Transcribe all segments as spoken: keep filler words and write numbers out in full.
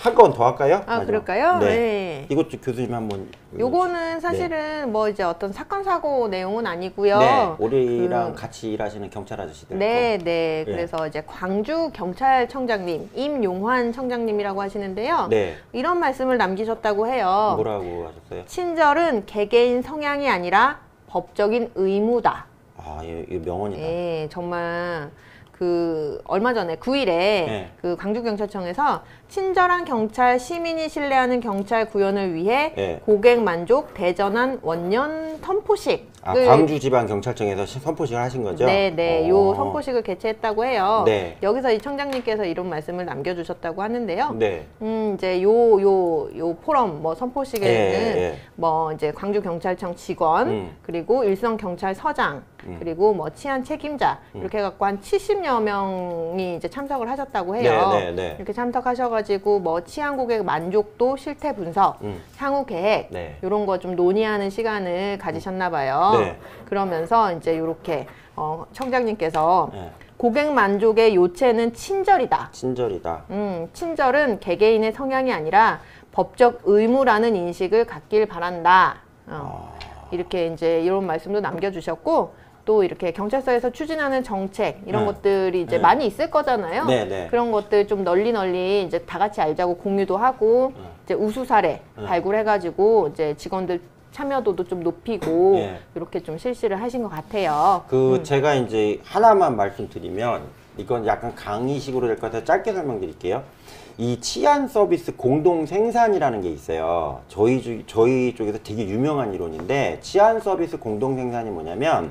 한 건 더 할까요? 아, 맞아. 그럴까요? 네. 네. 이것도 교수님 한번. 요거는 사실은 네. 뭐 이제 어떤 사건 사고 내용은 아니고요. 네, 우리랑 그... 같이 일하시는 경찰 아저씨들. 네, 거. 네. 네. 그래서 이제 광주 경찰청장님 임용환 청장님이라고 하시는데요. 네. 이런 말씀을 남기셨다고 해요. 뭐라고 하셨어요? 친절은 개개인 성향이 아니라 법적인 의무다. 아, 이 명언이다. 네, 정말. 그 얼마 전에 구 일에 네. 그 광주경찰청에서 친절한 경찰, 시민이 신뢰하는 경찰 구현을 위해 네. 고객 만족 대전환 원년 선포식. 아, 광주지방경찰청에서 선포식을 하신 거죠? 네네, 요 선포식을 개최했다고 해요. 네. 여기서 이 청장님께서 이런 말씀을 남겨주셨다고 하는데요. 네. 음, 이제 요, 요, 요 포럼, 뭐 선포식에는 네, 네. 뭐 이제 광주경찰청 직원, 음. 그리고 일선경찰서장, 음. 그리고 뭐 치안 책임자, 음. 이렇게 해갖고 한 칠십여 명이 이제 참석을 하셨다고 해요. 네, 네, 네. 이렇게 참석하셔가지고 뭐 치안 고객 만족도 실태 분석, 음. 향후 계획, 네. 이런 거 좀 논의하는 시간을 가지셨나 봐요. 네. 그러면서 이제 이렇게 어, 청장님께서 네. 고객 만족의 요체는 친절이다. 친절이다. 음, 친절은 개개인의 성향이 아니라 법적 의무라는 인식을 갖길 바란다. 어, 아... 이렇게 이제 이런 말씀도 남겨주셨고, 또 이렇게 경찰서에서 추진하는 정책 이런 네. 것들이 이제 네. 많이 있을 거잖아요. 네, 네. 그런 것들 좀 널리 널리 이제 다 같이 알자고 공유도 하고 네. 이제 우수 사례 네. 발굴해가지고 이제 직원들 참여도도 좀 높이고 예. 이렇게 좀 실시를 하신 것 같아요. 그 음. 제가 이제 하나만 말씀드리면 이건 약간 강의식으로 될 것 같아서 짧게 설명드릴게요. 이 치안 서비스 공동 생산이라는 게 있어요. 저희 주, 저희 쪽에서 되게 유명한 이론인데, 치안 서비스 공동 생산이 뭐냐면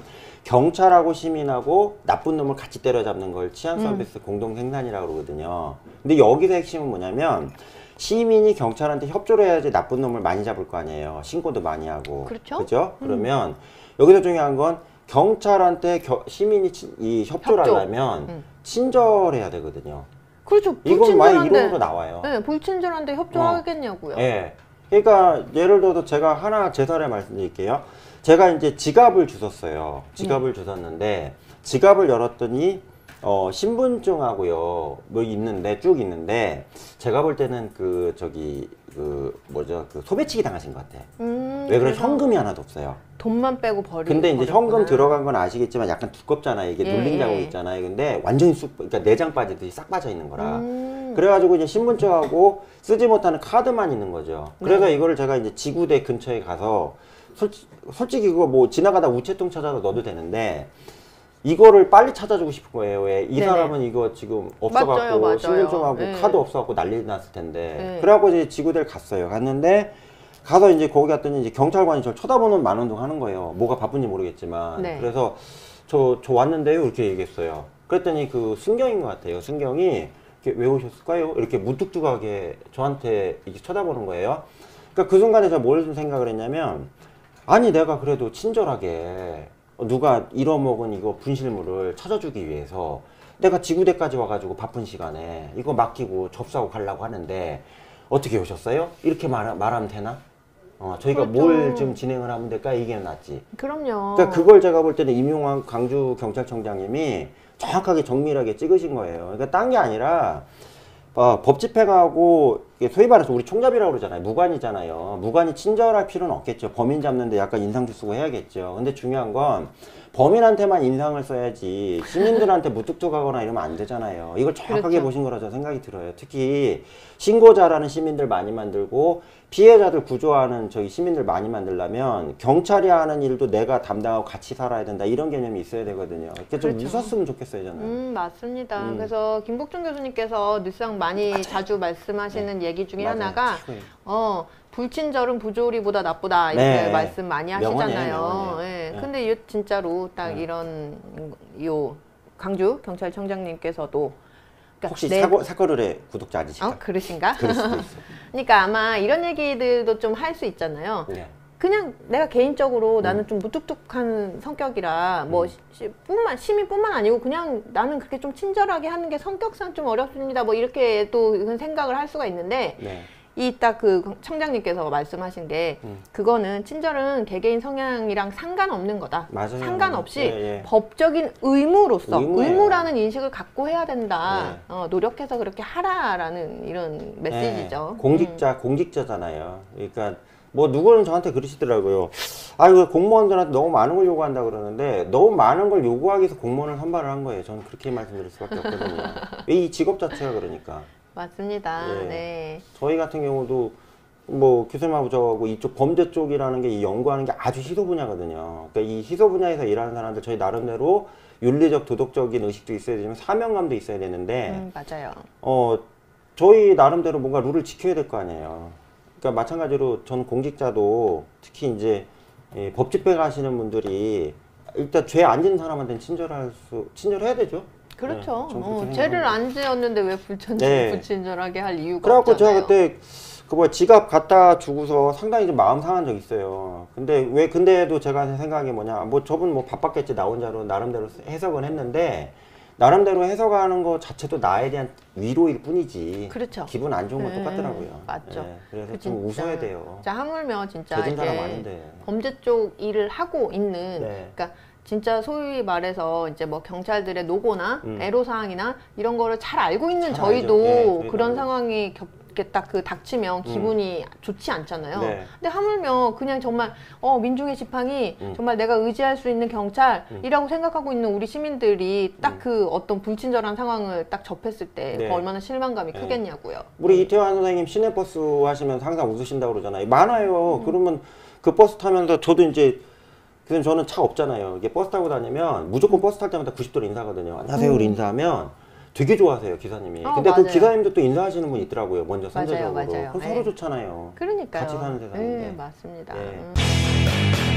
경찰하고 시민하고 나쁜 놈을 같이 때려잡는 걸 치안 서비스 음. 공동 생산이라고 그러거든요. 근데 여기서 핵심은 뭐냐면 시민이 경찰한테 협조를 해야지 나쁜 놈을 많이 잡을 거 아니에요. 신고도 많이 하고. 그렇죠. 그죠? 음. 그러면 여기서 중요한 건 경찰한테 겨, 시민이 치, 이 협조를 협조. 하려면 음. 친절해야 되거든요. 그렇죠. 이건 많이 이론으로 나와요. 네, 불친절한데 협조하겠냐고요. 어. 네. 그러니까 예를 들어서 제가 하나 제 사례 말씀드릴게요. 제가 이제 지갑을 주웠어요. 지갑을 음. 주웠는데 지갑을 열었더니 어, 신분증하고요, 뭐 있는데, 쭉 있는데, 제가 볼 때는 그, 저기, 그, 뭐죠, 그 소매치기 당하신 것 같아. 음, 왜 그런 현금이 하나도 없어요. 돈만 빼고 버리고. 근데 이제 현금 들어간 건 아시겠지만 약간 두껍잖아요. 이게 예, 눌린 자국 예. 있잖아요. 근데 완전히 쑥, 그러니까 내장 빠지듯이 싹 빠져 있는 거라. 음. 그래가지고 이제 신분증하고 쓰지 못하는 카드만 있는 거죠. 그래서 네. 이거를 제가 이제 지구대 근처에 가서, 솔직, 솔직히 그거 뭐 지나가다 우체통 찾아서 넣어도 되는데, 이거를 빨리 찾아주고 싶은 거예요. 왜? 이 네네. 사람은 이거 지금 없어갖고 신분증하고 네. 카드 없어갖고 난리 났을 텐데. 네. 그래갖고 이제 지구대를 갔어요. 갔는데 가서 이제 거기 갔더니 이제 경찰관이 저를 쳐다보는 만운동 하는 거예요. 뭐가 바쁜지 모르겠지만. 네. 그래서 저, 저 왔는데요. 이렇게 얘기했어요. 그랬더니 그 순경인 것 같아요. 순경이 이렇게 왜 오셨을까요? 이렇게 무뚝뚝하게 저한테 이렇게 쳐다보는 거예요. 그러니까 그 순간에 제가 뭘 생각을 했냐면, 아니 내가 그래도 친절하게 누가 잃어먹은 이거 분실물을 찾아주기 위해서 내가 지구대까지 와가지고 바쁜 시간에 이거 맡기고 접수하고 가려고 하는데 어떻게 오셨어요? 이렇게 말, 말하면 되나? 어, 저희가 그렇죠. 뭘 좀 진행을 하면 될까? 이게 낫지. 그럼요. 그러니까 그걸 제가 볼 때는 임용환 광주경찰청장님이 정확하게 정밀하게 찍으신 거예요. 그러니까 딴 게 아니라 어, 법 집행하고 소위 말해서 우리 총잡이라고 그러잖아요. 무관이잖아요. 무관이 친절할 필요는 없겠죠. 범인 잡는데 약간 인상도 쓰고 해야겠죠. 근데 중요한 건 범인한테만 인상을 써야지 시민들한테 무뚝뚝하거나 이러면 안 되잖아요. 이걸 정확하게 그렇죠. 보신 거라 저 생각이 들어요. 특히 신고자라는 시민들 많이 만들고 피해자들 구조하는 저희 시민들 많이 만들려면 경찰이 하는 일도 내가 담당하고 같이 살아야 된다. 이런 개념이 있어야 되거든요. 그러니까 좀 그렇죠. 웃었으면 좋겠어요, 저는. 음, 맞습니다. 음. 그래서 김복준 교수님께서 늘상 많이 맞아요. 자주 말씀하시는 네. 얘기 중에 맞아요. 하나가 어, 불친절은 부조리보다 나쁘다 이렇게 네. 말씀 많이 하시잖아요. 예. 네. 근데 이 진짜로 딱 네. 이런 요 광주 경찰청장님께서도 그러니까 혹시 내... 사고, 사고를의 구독자 아니실까? 어, 그러신가? 그럴 수도 있어. 그러니까 아마 이런 얘기들도 좀 할 수 있잖아요. 네. 그냥 내가 개인적으로 음. 나는 좀 무뚝뚝한 성격이라 뭐 음. 시, 뿐만 시민뿐만 아니고 그냥 나는 그렇게 좀 친절하게 하는 게 성격상 좀 어렵습니다. 뭐 이렇게 또 생각을 할 수가 있는데 네. 이 딱 그 청장님께서 말씀하신 게 음. 그거는 친절은 개개인 성향이랑 상관없는 거다. 맞아요. 상관없이 예, 예. 법적인 의무로서 의무예요. 의무라는 인식을 갖고 해야 된다. 네. 어, 노력해서 그렇게 하라라는 이런 메시지죠. 네. 공직자, 음. 공직자잖아요. 그러니까 뭐 누구는 저한테 그러시더라고요. 아, 이거 공무원들한테 너무 많은 걸 요구한다 그러는데 너무 많은 걸 요구하기 위해서 공무원을 선발을 한 거예요. 저는 그렇게 말씀드릴 수밖에 없거든요. 이 직업 자체가 그러니까. 맞습니다. 예. 네. 저희 같은 경우도 뭐 교수님하고 저하고 이쪽 범죄 쪽이라는 게 이 연구하는 게 아주 희소 분야거든요. 그러니까 이 희소 분야에서 일하는 사람들 저희 나름대로 윤리적 도덕적인 의식도 있어야 되지만 사명감도 있어야 되는데 음, 맞아요. 어 저희 나름대로 뭔가 룰을 지켜야 될 거 아니에요. 그러니까 마찬가지로 전 공직자도 특히 이제 예, 법 집행하시는 분들이 일단 죄 안 짓는 사람한테는 친절할 수 친절해야 되죠. 그렇죠. 네, 어, 죄를 안 지었는데 왜 불천, 네. 불친절하게 할 이유가 그래갖고 없잖아요. 제가 그때 그 뭐 지갑 갖다 주고서 상당히 좀 마음 상한 적 있어요. 근데 왜 근데도 제가 생각이 뭐냐, 뭐 저분 뭐 바빴겠지 나 혼자로 나름대로 해석은 했는데 나름대로 해석하는 거 자체도 나에 대한 위로일 뿐이지. 그렇죠. 기분 안 좋은 건 네, 똑같더라고요. 맞죠. 네, 그래서 그 좀 진짜, 웃어야 돼요. 진짜 하물며 진짜 죄진 사람 이게 아닌데. 범죄 쪽 일을 하고 있는, 네. 그러니까 진짜 소위 말해서 이제 뭐 경찰들의 노고나 음. 애로사항이나 이런 거를 잘 알고 있는 잘 저희도 알죠. 예, 그런 저희도. 상황이 겹 이렇게 딱 그 닥치면 기분이 음. 좋지 않잖아요. 네. 근데 하물며 그냥 정말 어 민중의 지팡이 음. 정말 내가 의지할 수 있는 경찰이라고 음. 생각하고 있는 우리 시민들이 딱 그 음. 어떤 불친절한 상황을 딱 접했을 때 네. 그 얼마나 실망감이 네. 크겠냐고요. 우리 음. 이태환 선생님 시내버스 하시면 항상 웃으신다고 그러잖아요. 많아요. 음. 그러면 그 버스 타면서 저도 이제 그냥 저는 차 없잖아요. 이게 버스 타고 다니면 무조건 버스 탈 때마다 구십 도로 인사하거든요. 안녕하세요. 음. 우리 인사하면 되게 좋아하세요, 기사님이. 어, 근데 맞아요. 그 기사님도 또 인사하시는 분 있더라고요. 먼저 선제적으로. 맞아요, 맞아요. 그럼 네. 서로 좋잖아요. 그러니까요. 같이 사는 세상인데. 네, 맞습니다. 네. 음.